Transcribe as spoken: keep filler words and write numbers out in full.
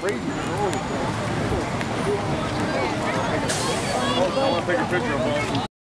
crazy. I want to take a picture of them.